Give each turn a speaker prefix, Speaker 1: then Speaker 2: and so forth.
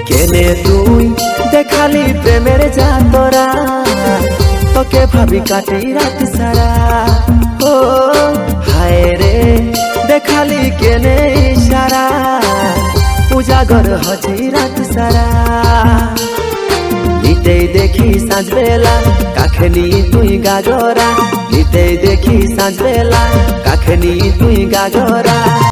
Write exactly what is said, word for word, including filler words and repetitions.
Speaker 1: কেনে তুই দেখালি প্রেমের যাতরা তোকে ভাবি কাটি রাত সারা ও হায় রে দেখালি কেনে ইশারা উজাগর হজি রাত সারা নিতেই দেখি সাঁঝ বেলা কাছে নি তুই গাজরা নিতেই দেখি সাঁঝ বেলা কাছে নি তুই গাজরা।